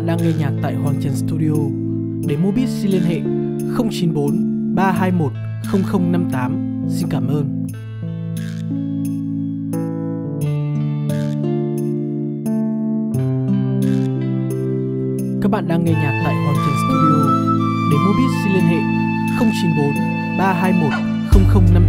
đang nghe nhạc tại Hoàng Trần Studio. Để mua beat xin liên hệ 094 321 0058. Xin cảm ơn. Các bạn đang nghe nhạc tại Hoàng Trần Studio. Để mua beat xin liên hệ 094 321 0058.